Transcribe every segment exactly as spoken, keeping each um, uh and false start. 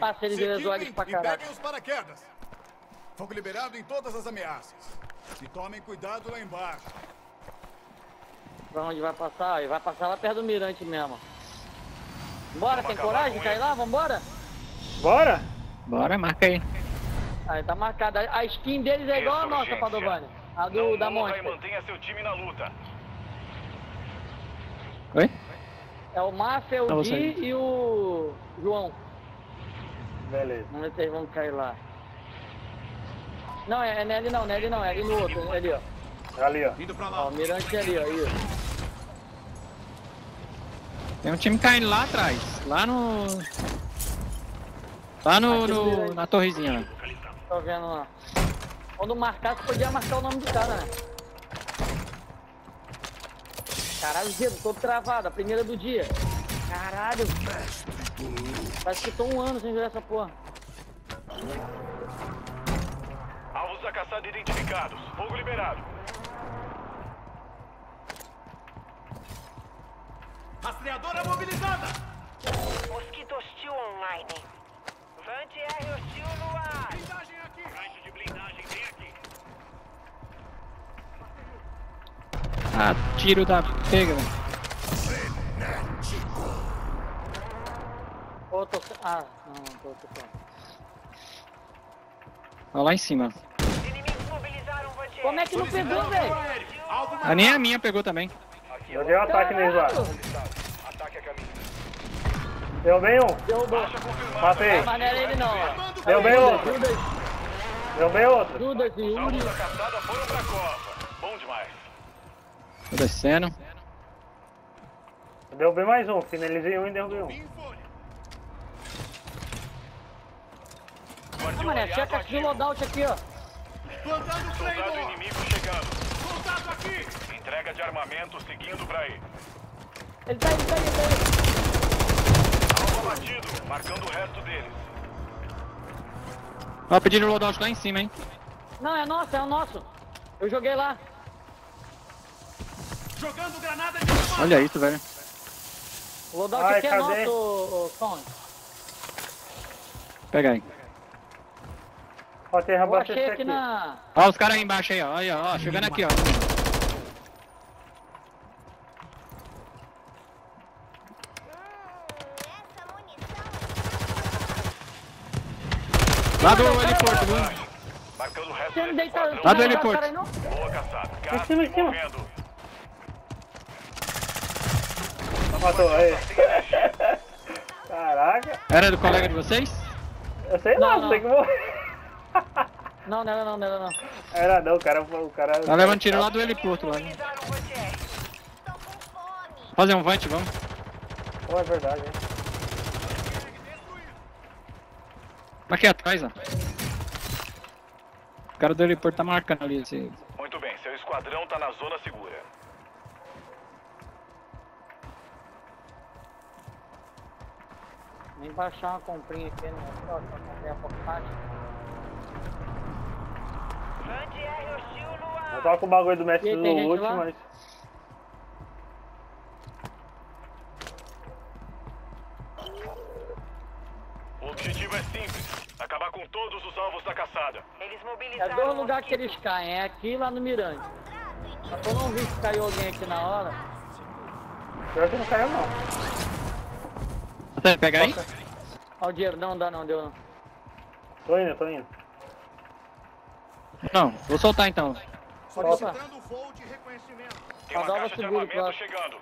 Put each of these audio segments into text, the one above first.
parceiros eles pra caralho. E peguem os paraquedas. Fogo liberado em todas as ameaças. E tomem cuidado lá embaixo. Pra onde vai passar? Ele vai passar lá perto do mirante mesmo. Bora, tem coragem de cair lá? Vambora? Bora? Bora, marca aí. Aí tá marcada. A skin deles é igual a nossa, Padovani. A do, Não da morra Monster. e mantenha seu time na luta. Oi? É o Mafia, o Tá, Di você. e o João. Beleza. Vamos ver se eles vão cair lá. Não, é, é nele não, nele não, é ali no outro, ali ó. Ali, ó. Indo pra Ó, lá. o mirante ali, ó, aí, ó. Tem um time caindo lá atrás. Lá no... Lá no, no na torrezinha, né? Tô vendo lá. Quando marcar, você podia marcar o nome do cara, né? Caralho, dedo todo travado, a primeira do dia. Caralho. Parece que tô um ano sem ver essa porra. Alvos da caçada identificados. Fogo liberado. Rastreadora mobilizada. Mosquito hostil online. Vante-R hostil no ar. Blindagem aqui. Caixa de blindagem vem aqui. Ah, tiro da pega, velho. Ô, tô... Ah, não, tô, tô, tô. Ó, lá em cima. Inimigos mobilizaram Vante-R. Como é que não pegou, velho? A nem a minha pegou também. Eu dei um ataque neles lá. Ataque a caminho. Deu bem um. Derrubou. Matei. Mas não era ele não, ó. Deu bem outro. Judas, Deu bem outro. Judas e Yuri. Alvos da caçada foram pra cova. Bom demais. Tô descendo. Deu bem mais um. Finalizei um e derrubei um. Em folha. Ah, mané, checa aqui o loadout aqui, ó. Plantando Soldado Claymore. inimigo chegando. Contato aqui. Entrega de armamento seguindo pra aí. Ele tá aí, ele tá aí, ele tá aí. Alvo abatido, marcando o resto deles. Ó, pediram o loadout lá em cima, hein? Não, é nosso, é o nosso. Eu joguei lá. Jogando granada de fumaça. Olha isso, velho. O loadout Ai, aqui é cadê? nosso, ô, ô, Tom. Pega aí. Ó, tem Eu achei abastecer aqui aqui. na... Ó, os caras aí embaixo aí, ó. Aí, ó, ó, chegando aqui, ó. Lá do heliporto, viu? Marcando o resto Você não desse deita... esquadrão. Lá do não heliporto. cara aí, não? Boa caçada. Em Gás cima, em cima. movendo. Matou, aí. Caraca. Era do colega de vocês? Eu sei Não, lá, não. sei que morrer. Não, não era não, não era não. Era não, o cara... O cara... Tá levando tiro lá do heliporto, lá. Né? Mobilizaram Vante-R. Fazer um vante, vamos. Pô, é verdade, hein. Aqui atrás, ó. O cara do heliporto tá marcando ali esse... Muito bem, seu esquadrão tá na zona segura. Nem baixar uma comprinha aqui, né? Só pra comprar a portagem. Vante-R hostil no ar. Eu tava com o bagulho do mestre E aí, do tem gente loot, lá? mas... O objetivo é simples. Acabar com todos os alvos da caçada. Eles É mobilizaram dois o lugares que mosquito. eles caem, é aqui e lá no Mirante. Mas eu não vi se caiu alguém aqui na hora. Pior que não caiu, não. Até pegar aí? Ó o dinheiro, não dá não, deu não. Tô indo, tô indo. Não, vou soltar então. Pode botar. Solicitando voo de reconhecimento. Tem uma Adalva caixa de seguro, armamento claro. chegando.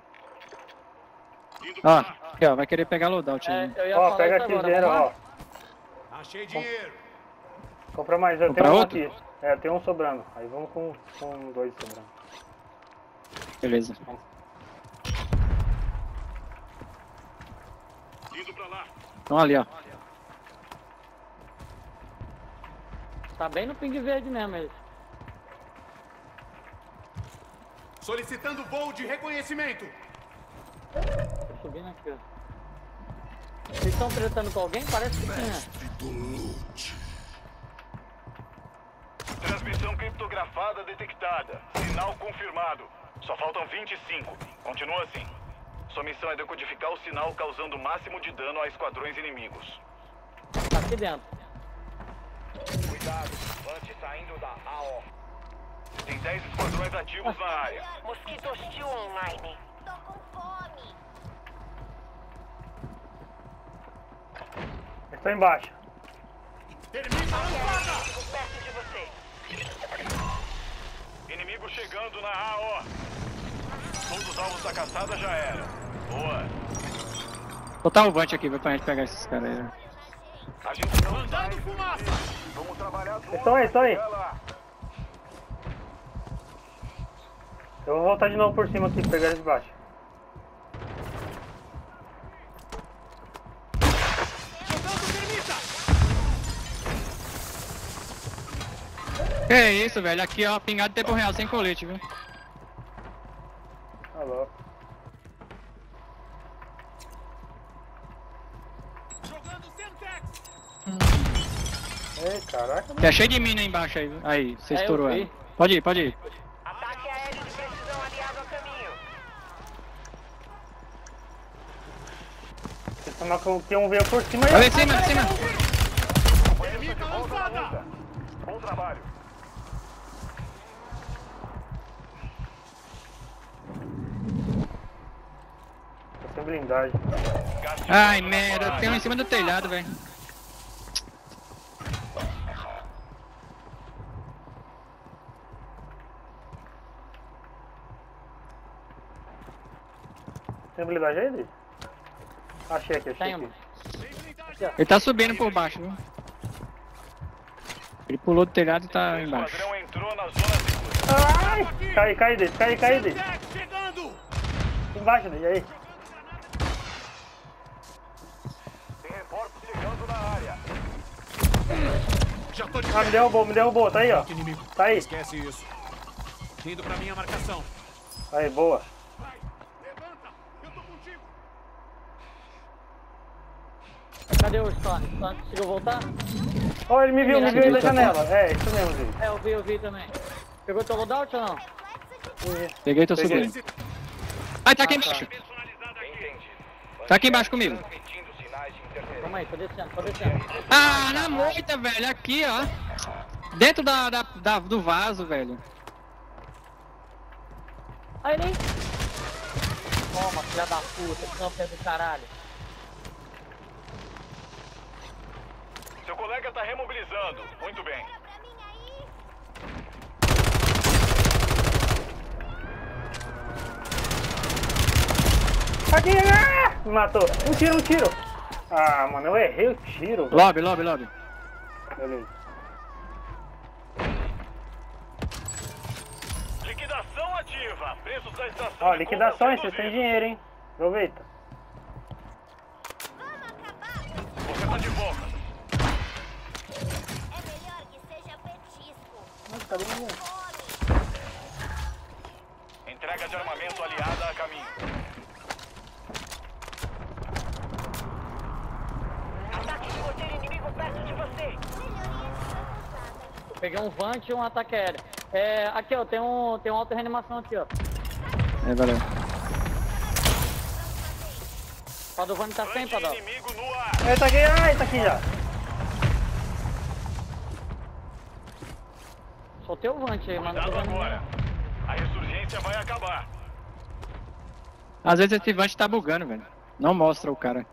Indo Ó, pra lá. aqui, ó, vai querer pegar loadout É, aí. eu ia Ó, falar pega isso aqui agora, dinheiro, vamos ó. lá? Achei dinheiro. Compra mais, eu Comprar tenho um outro? aqui. É, tem um sobrando. Aí vamos com, com dois sobrando. Beleza. Indo pra lá. Então ali, ó. Tá bem no ping verde mesmo eles. Solicitando voo de reconhecimento. Tô subindo aqui, ó. Vocês estão tretando com alguém? Parece que sim, né? Transmissão criptografada detectada. Sinal confirmado. Só faltam vinte e cinco. Continua assim. Sua missão é decodificar o sinal causando o máximo de dano a esquadrões inimigos. aqui dentro. Cuidado, Vante saindo da A O. Tem dez esquadrões ativos na área. Mosquito hostil online. Tô com fome. Estou embaixo. Inimigo perto de você. Inimigo chegando na A O. Todos os alvos da caçada já eram. Boa. Botar o Vant aqui, vai pra gente pegar esses caras aí. A gente não mandando fumaça. Vamos trabalhar juntos. Estou aí, estou aí. Vai lá. Eu vou voltar de novo por cima aqui, pegar eles de baixo. Que isso, velho? Aqui, ó, pingado em tempo real, sem colete, viu? Tá louco. Ei, caraca. Tá cheio de mina aí embaixo aí, viu? Aí, você É, eu estourou vi. ela. Pode ir, pode ir. Ataque aéreo de precisão aliado a caminho. Deixa eu tomar com que um veio por cima aí. Olha em cima, em cima. Bom trabalho. Tô sem blindagem. Ai, merda, tem um em cima do telhado, velho. Tem blindagem aí, Dri? Achei aqui, achei Tem, aqui. mano. Ele tá subindo por baixo, viu? Ele pulou do telhado e tá O embaixo. esquadrão entrou na zona segura. Ai! Cai, cai, Dri, cai, cai, Dri. Embaixo, Dri, aí. Tem reforços chegando na área. Já tô de Ah, me derrubou, me derrubou, tá aí, ó. inimigo. Tá aí. Esquece isso. Indo pra minha marcação. Aí, boa. Cadê o Stone? Stone conseguiu voltar? Ó, ele me viu, me viu aí da janela. É, isso mesmo, Dri. É, eu vi, eu vi também. Pegou teu loadout ou não? Peguei e tô Peguei. subindo. Ai, tá aqui embaixo. Tá aqui embaixo comigo. Calma aí, tô descendo, tô descendo. Ah, na moita, velho. Aqui, ó. Dentro da, da, da- do vaso, velho. Aí, nem. Toma, filha da puta, camper do caralho. Seu colega tá remobilizando. Muito bem. Pra mim aí. Aqui, ah! Me matou. Um tiro, um tiro. Ah, mano, eu errei o tiro. velho. Lobby, lobby, lobby. Beleza. Liquidação ativa. Preços da estação. Ó, de liquidação, compra hein? Vocês têm reduzidos. dinheiro, hein? Aproveita. Vamos acabar com esse... Você tá de volta. É melhor que seja petisco. Nossa, tá bem bom. Fome. Entrega de armamento aliada a caminho. Ataque de roteiro inimigo perto de você. Melhoria descansada. Peguei um Vant e um ataque aéreo. É, aqui ó, tem um, tem uma auto-reanimação aqui ó. É, valeu. Padovani tá sem, Vante Padov. inimigo no ar. Ele tá aqui, ah, ele tá aqui já. Soltei o Vant aí, mano. Cuidado agora. A ressurgência vai acabar. Às vezes esse Vant tá bugando, velho. Não mostra o cara.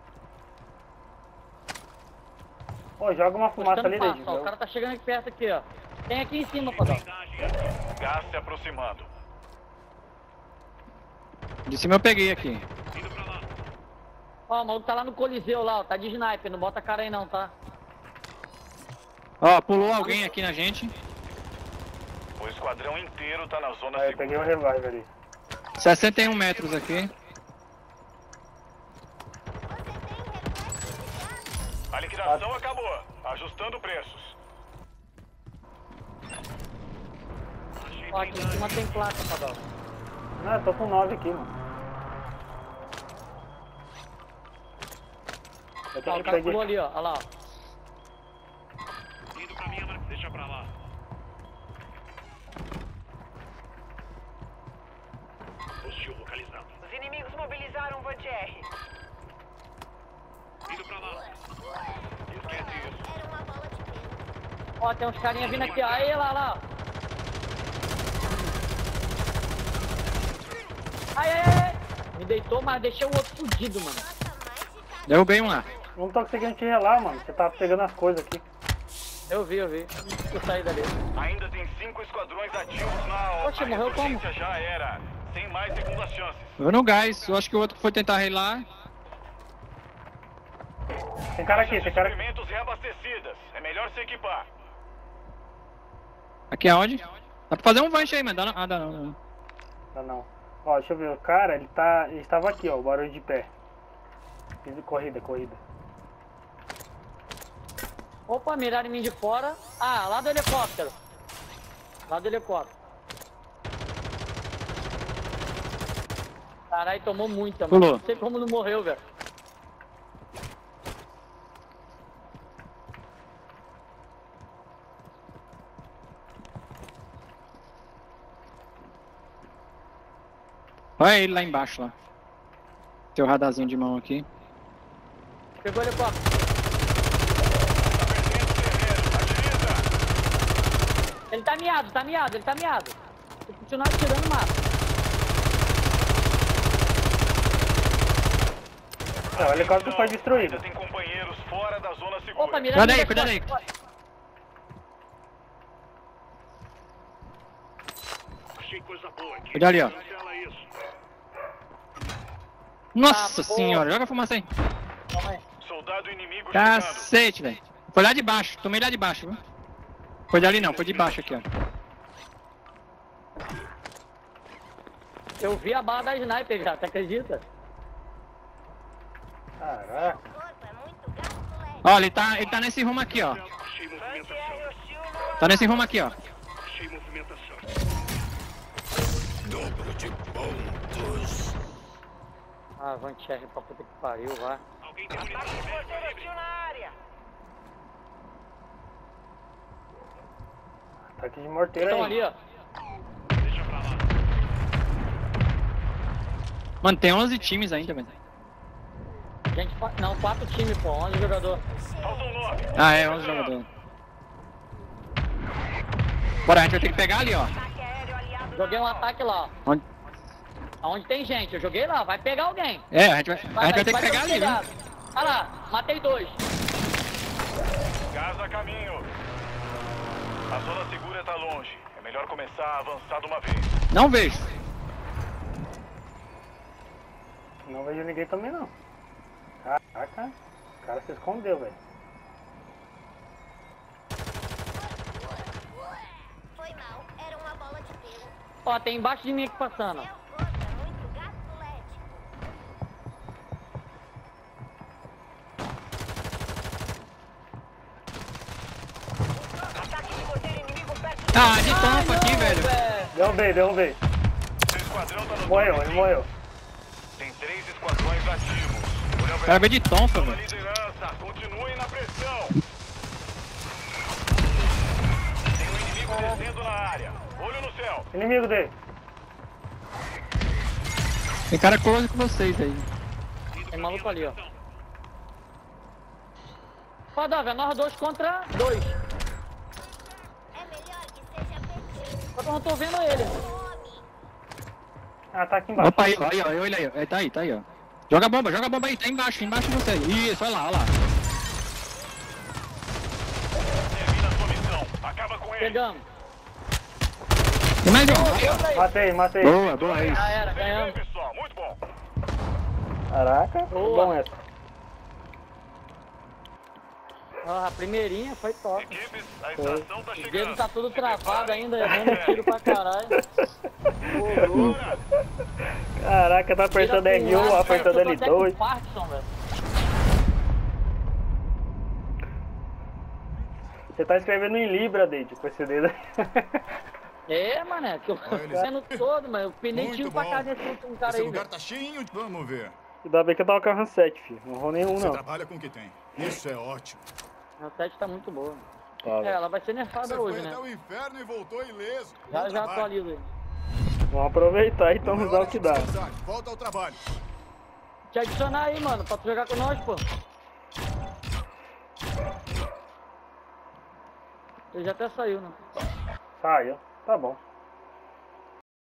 Pô, joga uma fumaça ali, Passo, David. ó, o cara tá chegando aqui perto aqui, ó. Tem aqui em cima, Padov. Gás se aproximando. De cima eu peguei aqui. Ó, o maluco tá lá no Coliseu lá, ó. Tá de sniper, não bota a cara aí não, tá? Ó, pulou alguém aqui na gente. O esquadrão inteiro tá na zona Aí, eu peguei segura. um revive ali. sessenta e um metros aqui. A liquidação acabou. Ajustando preços. Ó, aqui em cima tem placa, Padov. Não, eu tô com nove aqui, mano. Eu Ó, tenho o que cara pegar. pulou ali, ó. Olha lá, ó. Indo pra minha marcação. Deixa pra lá. Hostil localizado. Os inimigos mobilizaram o Vant R. Indo pra lá. Esquece Ó, tem uns carinha vindo aqui, ó. Aí, lá, lá. Ai, ai, ai. Me deitou, mas deixei o outro fudido, mano. Derrubei um lá. Não tô conseguindo te relar, mano. Você tá pegando as coisas aqui. Eu vi, eu vi. Eu saí dali. Ainda tem cinco esquadrões ativos na Oxe, a morreu como? ressurgência já era. Sem mais segundas chances. Eu no gás. Eu acho que o outro foi tentar relar. Tem cara aqui, tem cara aqui. Suprimentos reabastecidas. É melhor se equipar. Aqui aonde? Dá pra fazer um vanche aí, mano. Dá não. Ah, dá não. Dá não. Não, não. Ó, deixa eu ver. O cara, ele tá. Ele estava aqui, ó. O barulho de pé. Corrida, corrida. Opa, miraram em mim de fora. Ah, lá do helicóptero. Lá do helicóptero. Caralho, tomou muita, mano. Pulou. Não sei como não morreu, velho. Olha ele lá embaixo, lá. Tem o radarzinho de mão aqui. Pegou o helicóptero. Ele tá miado, tá miado, ele tá miado. Vou continuar atirando, mata. É, o helicóptero foi destruído. Ainda tem companheiros fora da zona segura. Opa, miraram Cuidado em mim aí, de cuidado aí. fora. Achei coisa boa aqui. Cuidado ali, ó. Cancela isso. Nossa Ah, senhora, joga a fumaça aí. Calma aí. Soldado inimigo chegando. Cacete, velho. Foi lá de baixo, tomei lá de baixo, viu? Foi dali não, foi de baixo aqui, ó. Eu vi a bala da sniper já, você acredita? Caraca. O corpo é muito gasto, moleque. Ó, ele tá, ele tá nesse rumo aqui, ó. Achei movimentação. Antiaéreo hostil no ar. Tá nesse rumo aqui, ó. Achei movimentação. Dobro de pontos. Ah, Vantier pra puta que pariu, vai. Alguém tem Ataque de munição médica morteiro livre. hostil na área. Ataque de morteiro Estão aí. ali, ó. Deixa pra lá. Mano, tem onze times ainda, velho. Gente, fa- não, quatro times, pô, onze jogadores. Faltam nove. Ah, é, onze jogadores. Bora, a gente vai ter que pegar ali, ó. Ataque aéreo aliado Joguei um na alta. ataque lá, ó. Onde? Aonde tem gente, eu joguei lá, vai pegar alguém. É, a gente vai, a gente vai ter que vai pegar todo ali, viu? pegado. Olha lá, matei dois. Gás a caminho. A zona segura tá longe. É melhor começar a avançar de uma vez. Não vejo. Não vejo ninguém também, não. Caraca. O cara se escondeu, velho. Foi mal, era uma bola de pelo. Ó, tem embaixo de mim aqui passando. Seu corpo é muito gasto, lético. Ataque de morteiro inimigo perto de Ah, de Ai, tampa aqui, não, velho. Derrubei, derrubei. O esquadrão tá no Morreu, topo, ele sim. morreu. Tem três esquadrões ativos. Olha, Cara, veio de tonfa, na velho. liderança. Continuem na pressão. Tem um inimigo descendo na área. Olho no céu. Inimigo dele. Tem cara close com vocês aí. Tem maluco ali, ó. Ó, Dove, é nós dois contra dois. É melhor que seja petisco. Só que eu não tô vendo ele. Come. Ah, tá aqui embaixo. Opa, aí, ó, aí, ó, olha aí, ó. É, tá aí, tá aí, ó. Joga a bomba, joga a bomba aí, tá embaixo, embaixo de você. Isso, olha lá, olha lá. Termina a sua missão. Acaba com ele. Pegamos. Tem mais um. Outra aí. Matei, matei. Boa, boa, é isso. Já era, Bem, ganhamos. pessoal. Muito bom. Caraca. Boa. Bom essa. Ó, a primeirinha foi top. Equipes, a extração tá Os chegando. dedos tá tudo Se travado preparem. ainda, errando tiro pra caralho. Ô, louco. Caraca, tá apertando Tira pro R um, lado, apertando cara, eu L tô até com dois. Parkinson, velho. Você tá escrevendo em Libra, Deide, com esse dedo aí. É, mané, que eu tô Olha, vendo todo, mas eu pinei Muito tiro pra bom. cá desse último cara Esse aí, lugar velho. tá cheio. de- Vamos ver. Ainda bem que eu tava com a Ransete, filho. Não vou nenhum, Você não. trabalha com o que tem. Isso é ótimo. A sete tá muito boa. Tá, É, velho. ela vai ser Você nerfada foi hoje, até né? o inferno e voltou ileso. Já Bom já trabalho. atualizo aí. Vamos aproveitar então Não é usar hora o que de dá. descansar. Volta ao trabalho. Te adicionar aí, mano, pra tu jogar com nós, pô. Ele já até saiu, né? Saiu. Tá bom.